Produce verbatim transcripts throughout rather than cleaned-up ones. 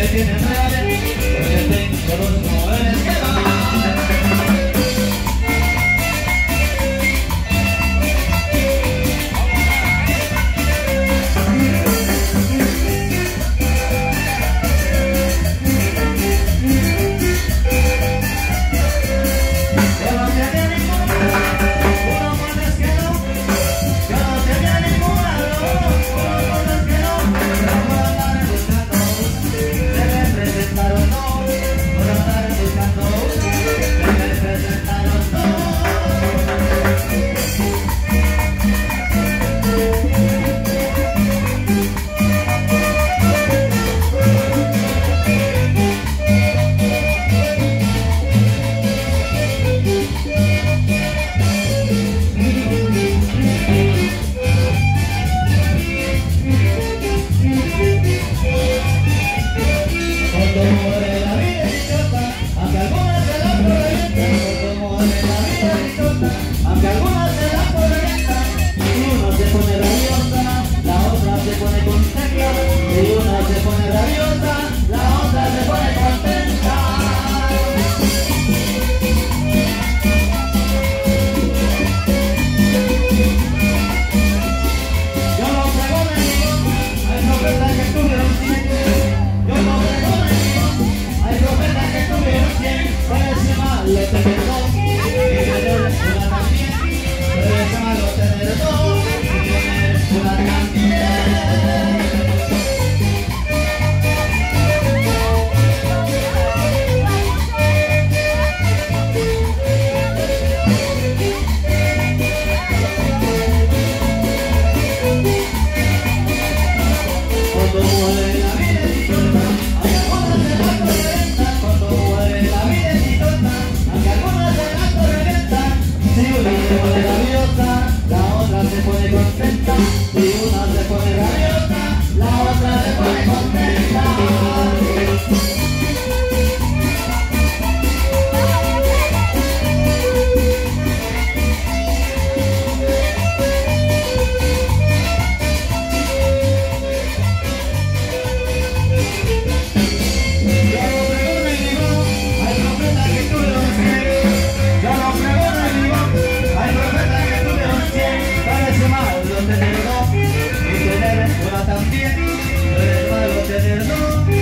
me tienen reales, porque tengo dos mujeres que van. Aunque algunas se la corrientan, y uno se pone rabiosa, la otra se pone contenta, y una se pone rabiosa, la otra se pone contenta. Yo no pregono en mi hay profetas que estuvieron cien. Yo no pregono en mi hay profetas que estuvieron cien. Parece malo tener dos y tener una también. Parece malo tener dos y tener una también. Cuando muere la vida es idiota, hay algunas de la corrientan. Cuando muere la vida es idiota, aunque algunas de la corrientan. Si una se pone rabiosa, la otra se pone contenta. Si una se pone rabiosa, la otra se pone contenta. Tener dos y tener una también, no es malo tener dos.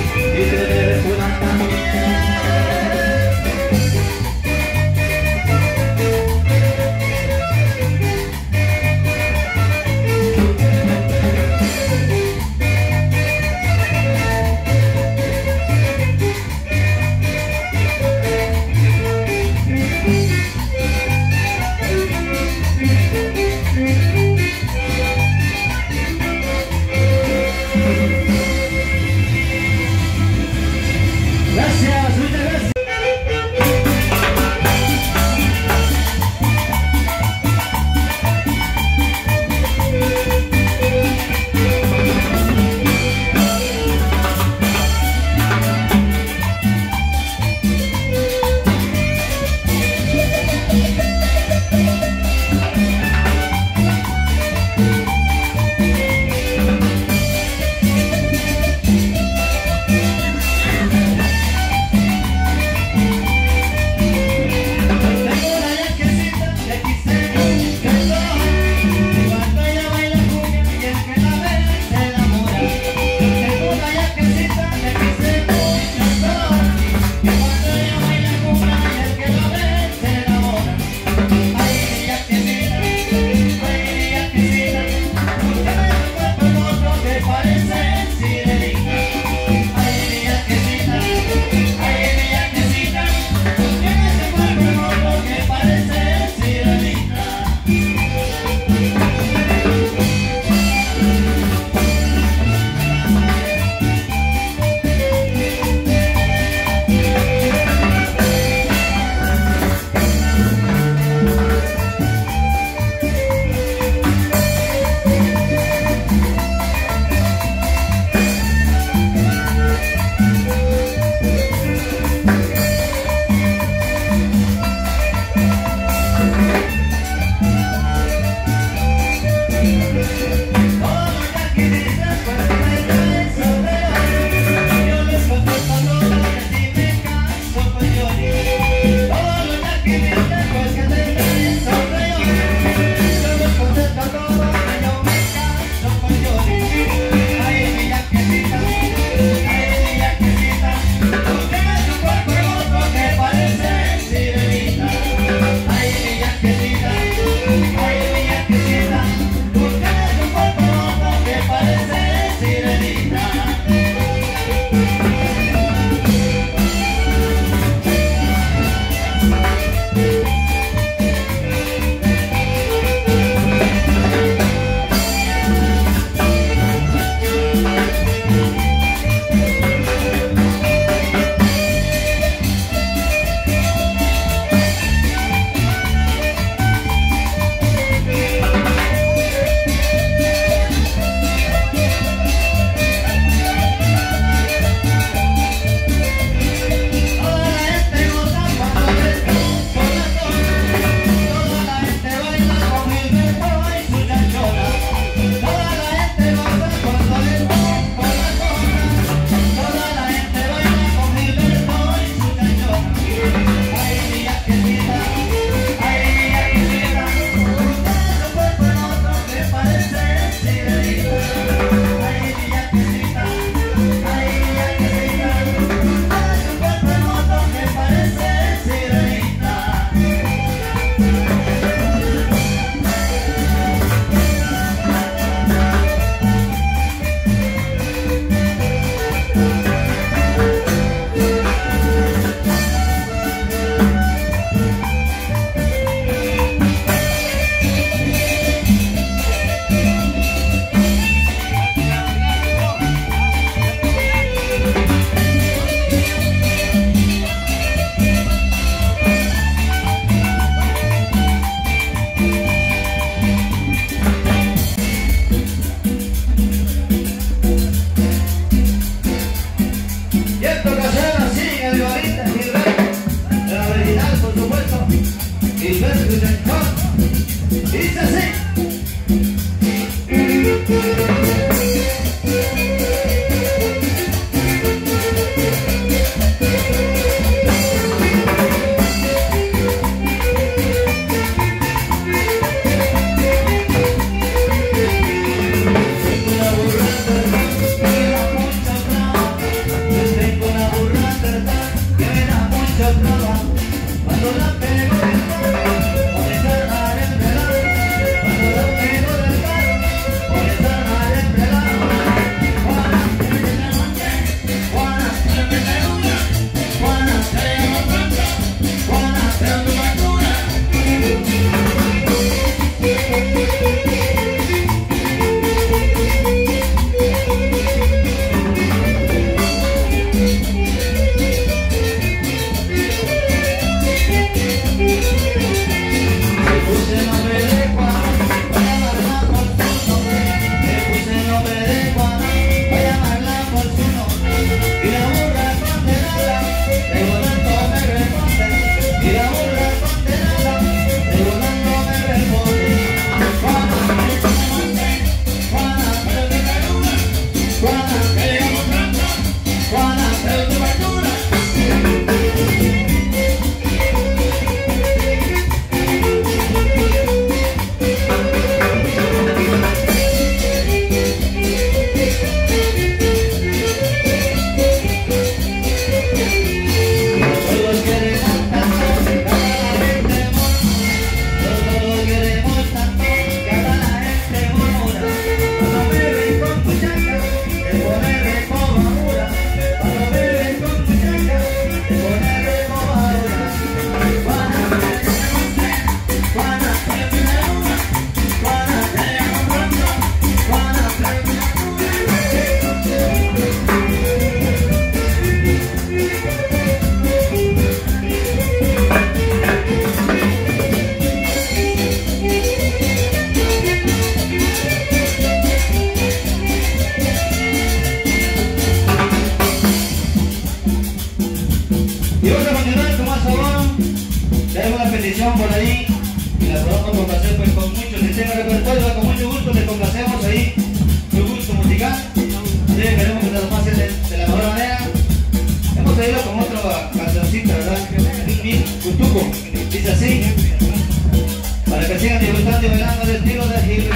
podemos complacer pues con mucho, si tenga repertorio, con mucho gusto les complacemos ahí, su gusto musical. Así que queremos que se lo pasen de, de la mejor manera. Hemos seguido con otra cancioncita, ¿verdad? Mi Cutuco, dice así, para que sigan disfrutando y bailando el estilo de Gil.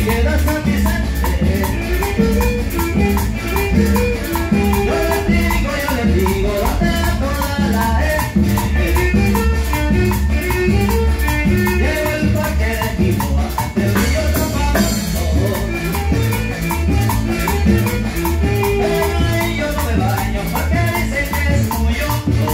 queda San Vicente. Yo les digo, yo les digo, donde va toda la gente. Llevo el parque de Quimoa, del río Topamato. Pero ahí yo no me baño, porque dicen que es muy hondo.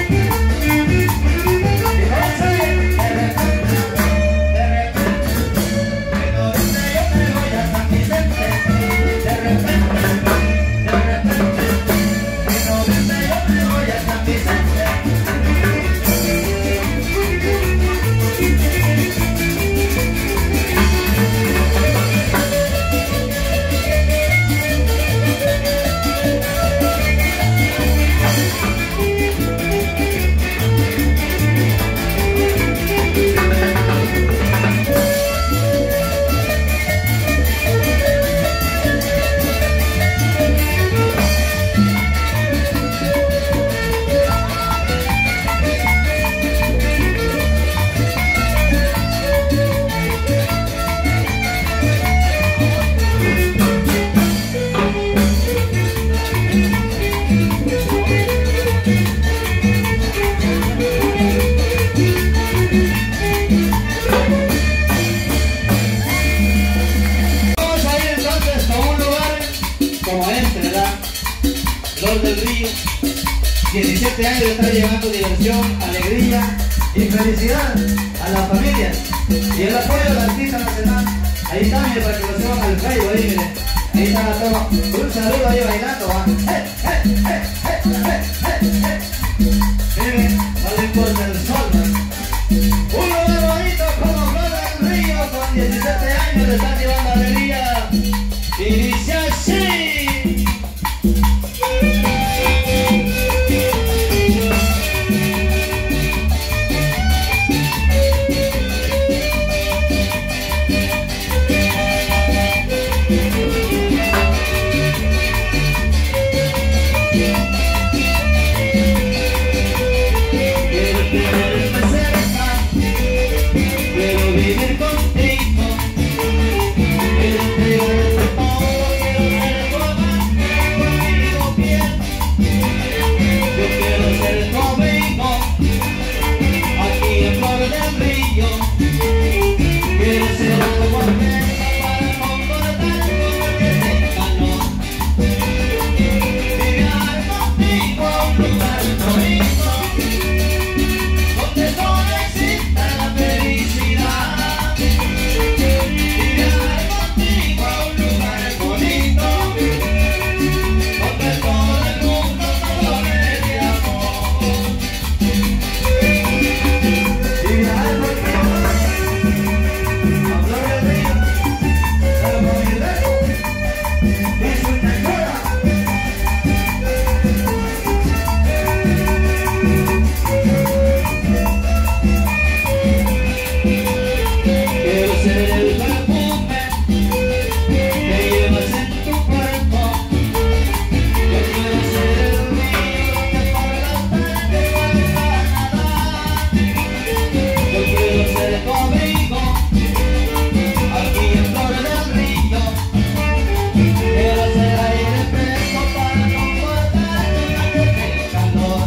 Y no sé, de repente, de repente, que no dice yo me voy a San Vicente. De repente, de repente, que no dice yo me voy a San Vicente. Vamos a ir entonces a un lugar como este, ¿verdad? Flor del Río. diecisiete años de estar llevando diversión, alegría y felicidad a la familia. Y el apoyo del artista nacional. Ahí está, mire, para que lo suban al Facebook, ahí, mire. Ahí está la toma. Un saludo ahí bailando, ¿va? ¡Eh, eh, eh, eh, eh, eh, eh! Mire, no le importa el sol, ¿no? Un lugar bonito como Flor del Río, con diecisiete años de estar llevando alegría. Y dice así. Quiero tenerte cerca, quiero vivir contigo, quiero entregarte todo, quiero ser tu amante, tu amigo fiel. Yo quiero ser tu amigo, aquí en Flor del Río. Quiero ser tu contenta para comportarte como que te calor. Y viajar contigo a un lugar bonito, donde solo exista la felicidad. Y viajar contigo a un lugar bonito, donde todo el mundo colore de amor. Y viajar contigo a Flor del Río, pero con mi beso y su ternura. Quiero ser el perfume que llevas en tu cuerpo. Yo quiero ser el río que por las tardes vuelva a nadar. Yo quiero ser tu amigo, aquí en Flor del Río. Quiero ser aire fresco para comportarte durante el calor.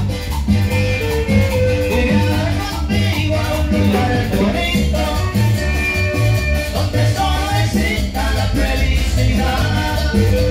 Y viajar contigo a un lugar bonito, donde solo exista la felicidad.